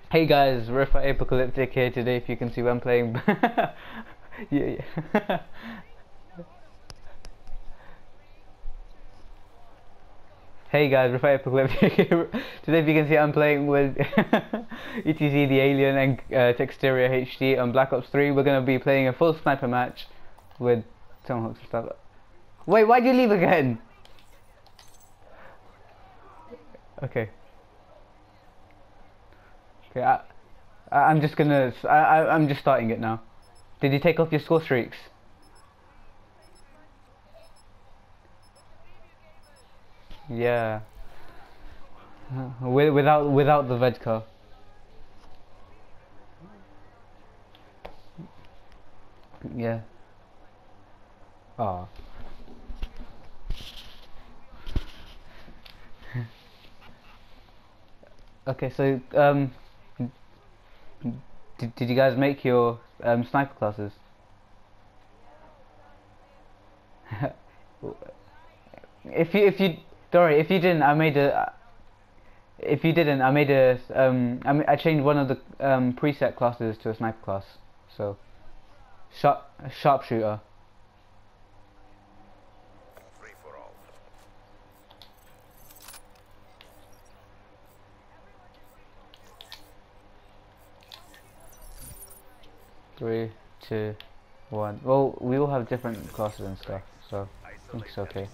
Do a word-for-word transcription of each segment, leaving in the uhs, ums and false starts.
Hey guys, Rifa Apocalyptic here today. If you can see, I'm playing. yeah, yeah. Hey guys, Rifa Apocalyptic here. Today, if you can see, I'm playing with E T Z the Alien and uh, Texteria H D on Black Ops three. We're gonna be playing a full sniper match with Tomahawks and stuff. Wait, why'd you leave again? Okay. Okay, I, I, I'm just gonna. I, I, I'm just starting it now. Did you take off your score streaks? Yeah. With, without without the vodka. Yeah. Oh. Okay, so um, did did you guys make your um sniper classes? if you if you Dory, if you didn't, I made a. If you didn't, I made a um. I, I changed one of the um preset classes to a sniper class. So, sharp sharpshooter. Free for all. Three, two, one. Well, we all have different classes and stuff, so I think it's okay.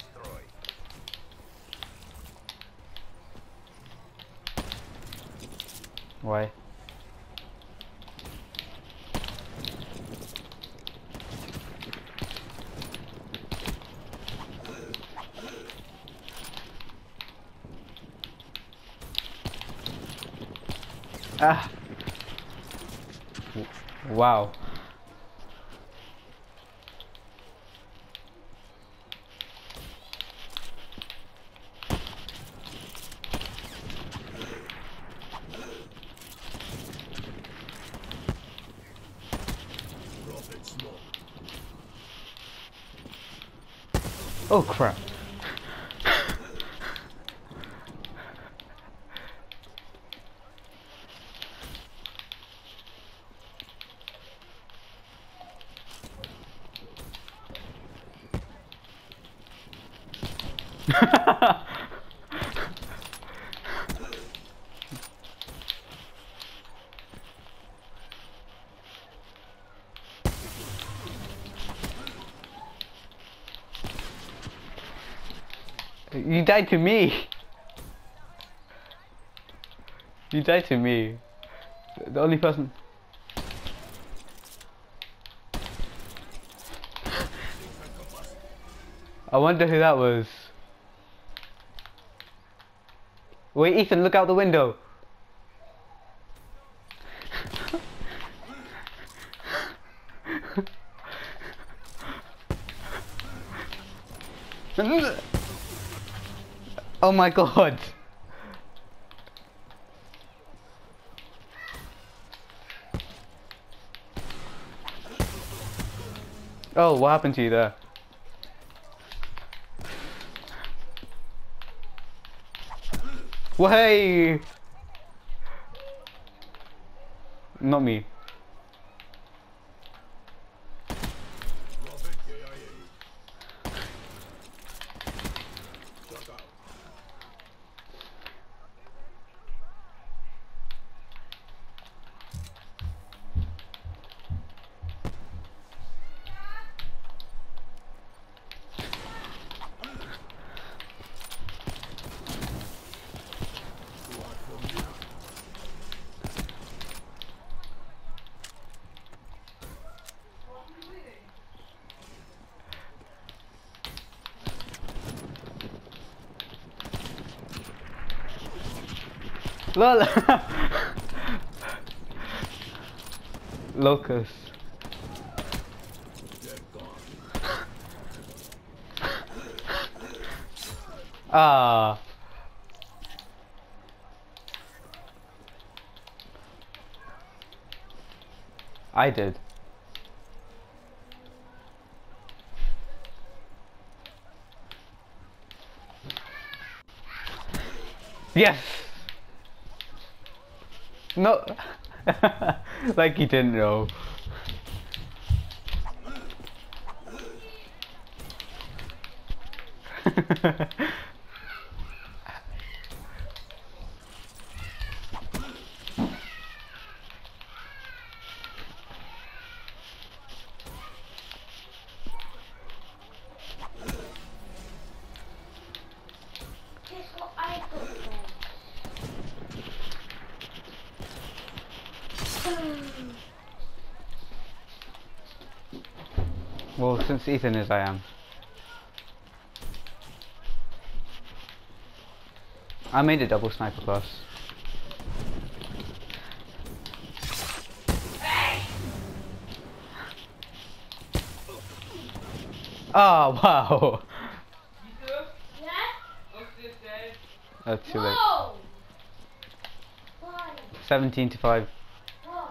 Why? Ah! Wow. Oh crap. You died to me. You died to me. The only person. I wonder who that was. Wait, Ethan, look out the window. Oh my god. Oh, what happened to you there? Way! Not me. Lol. Locust. Ah. I did. Yes. No. Like he didn't know. Guess what I got then? Well, since Ethan is, I am. I made a double sniper class. Oh wow! Yeah? That's too late. Whoa! Why? Seventeen to five. Whoa.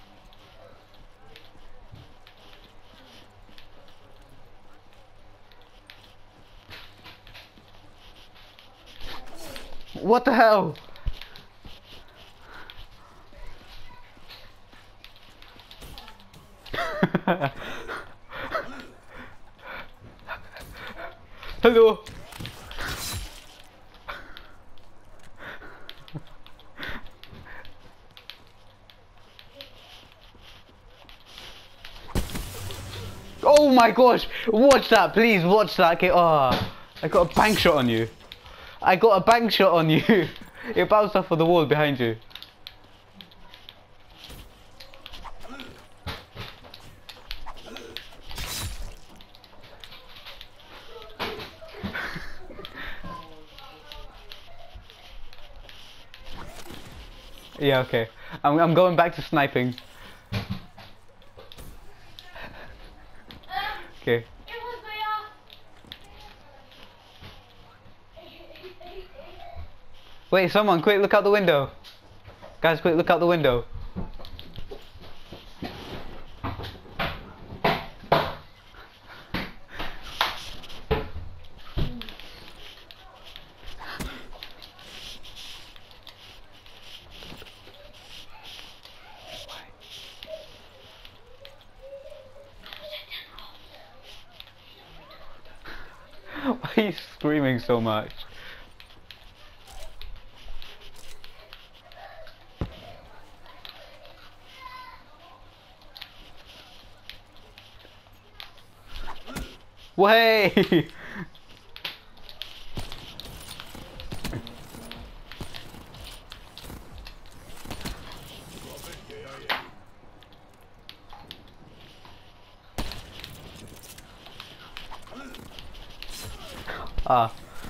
What the hell? Hello. Oh my gosh! Watch that, please watch that. Okay, oh, I got a bank shot on you. I got a bank shot on you. It bounced off of the wall behind you. Yeah, okay. I'm I'm going back to sniping. Okay. It was my Wait, someone, quick, look out the window. Guys, quick, look out the window. Why are you screaming so much? Way! Ah.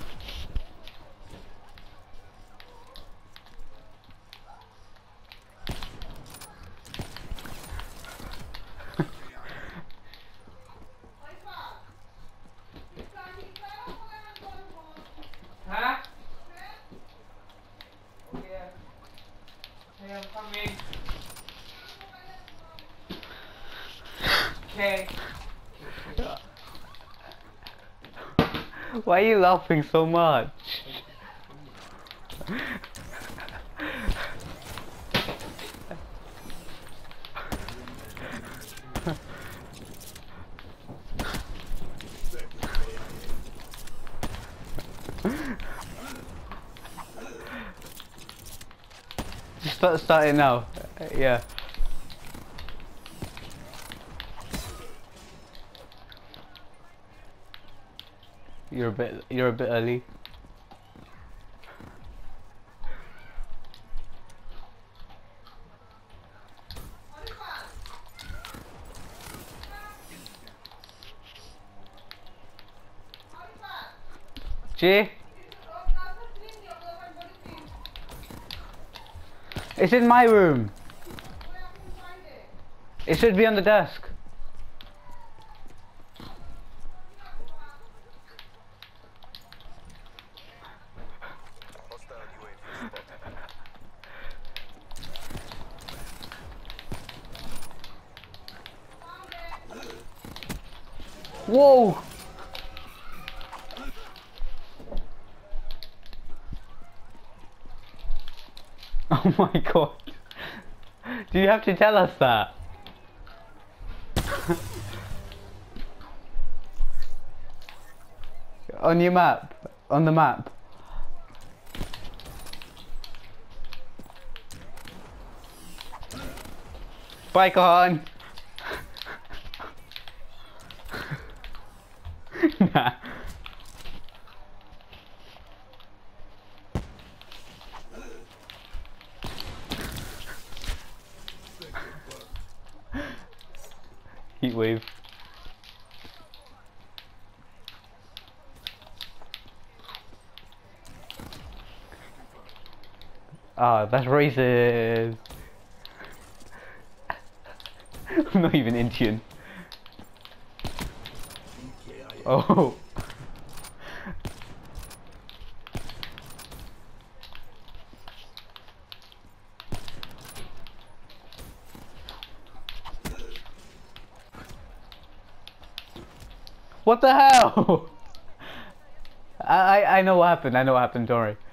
Huh? Yeah. Hey, I'm coming. Okay. Why are you laughing so much? Just start, start it now. Uh, yeah. You're a bit. You're a bit early. G. It's in my room. It should be on the desk. Whoa! Oh my god. Do you have to tell us that? On your map. On the map. Bye, Kahan. Nah. Heat wave. Ah, that's racist. I'm not even Indian. Oh. What the hell? I, I I know what happened. I know what happened. Don't worry.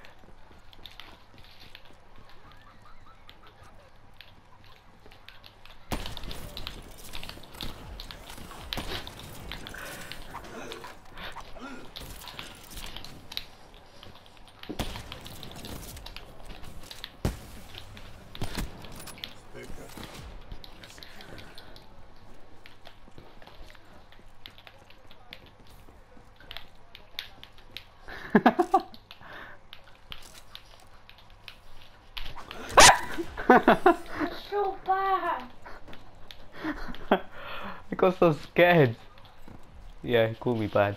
That's so bad. I got so scared. Yeah, he called me bad.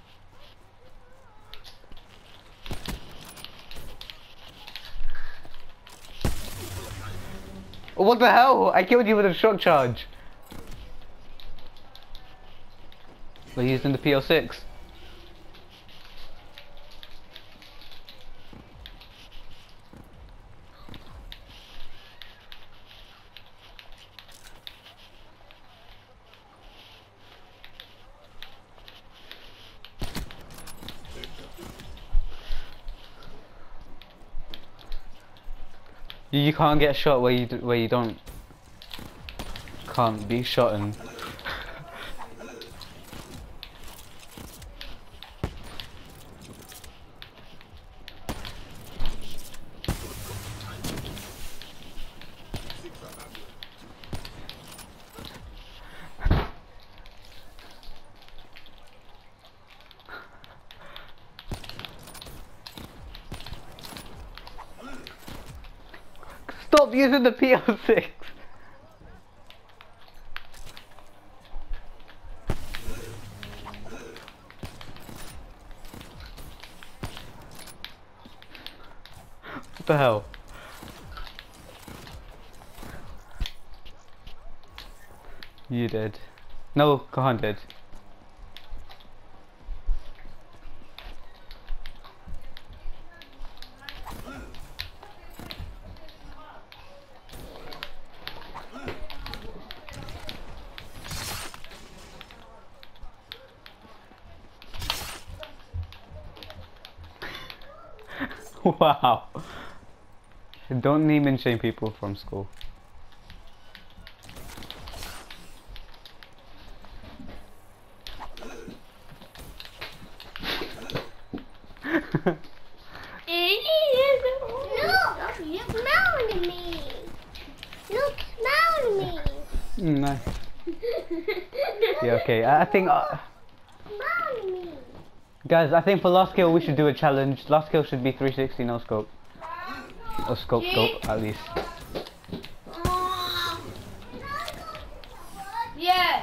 Oh, what the hell? I killed you with a shock charge. We're using the P L six. You, you can't get shot where you d where you don't can't be shot and stop using the P L six. What the hell? You did. No, Kahan did. Wow. Don't name and shame people from school. No, you smiling at me. You smiling at me. Mm, nice. Yeah, okay. I, I think, uh, Smiling at me. guys, I think for last kill we should do a challenge. Last kill should be three sixty no scope. Or scope scope at least. Yeah.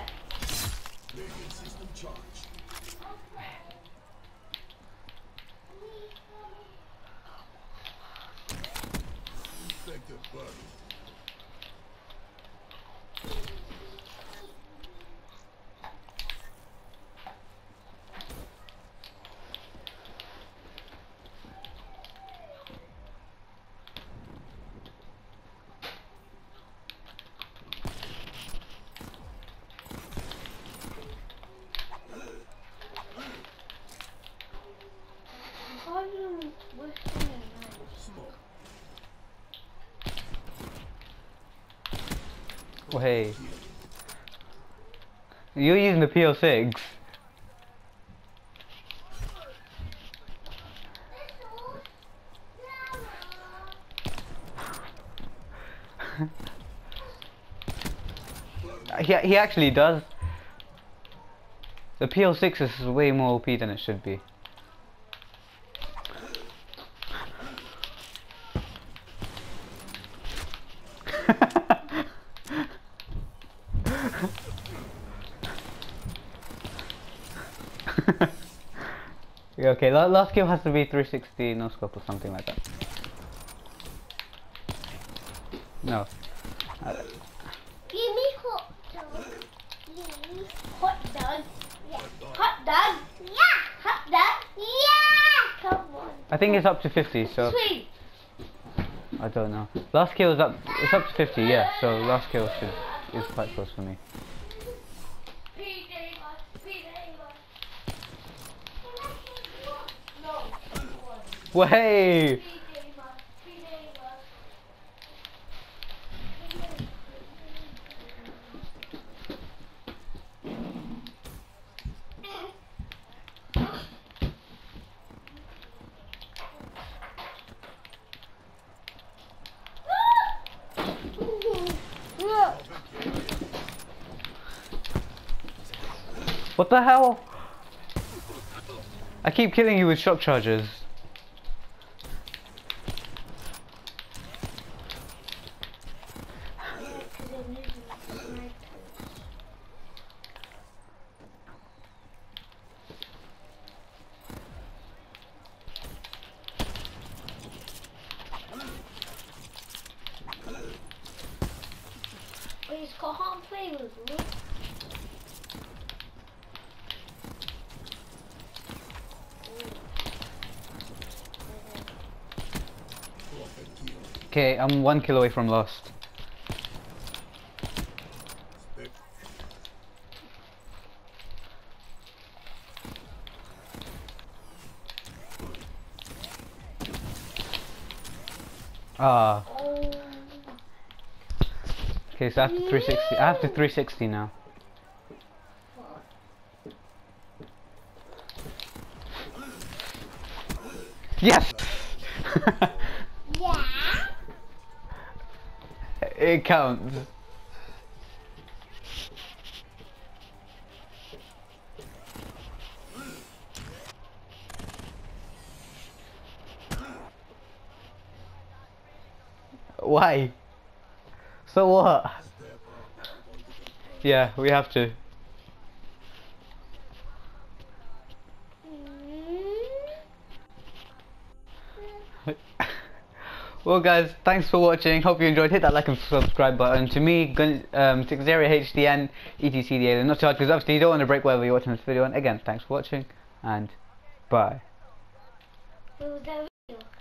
Oh, hey. You're using the P L six. he, he actually does. The P L six is way more O P than it should be. Yeah, okay, la last kill has to be three sixty no scope or something like that. No. Uh, Give me hot dog. Please. Hot dog. Yeah. Hot dog. Yeah. Hot dog. Yeah. Come on. I think it's up to fifty, so Sweet. I don't know. Last kill is up. It's up to fifty, yeah. So last kill should is quite close for me. Way. What the hell? I keep killing you with shock charges. Please can't play with me. Okay, I'm one kill away from lost. Ah. Oh. Okay, so after three sixty, I have to three sixty now. Yes. Yeah. It counts. Why? So what? Yeah, we have to. Well guys, thanks for watching, hope you enjoyed. Hit that like and subscribe button. To me, Gun um, Texteria H D and E T C the Alien, not too hard because obviously you don't want to break whatever you're watching this video. And again, thanks for watching and bye. It was that video.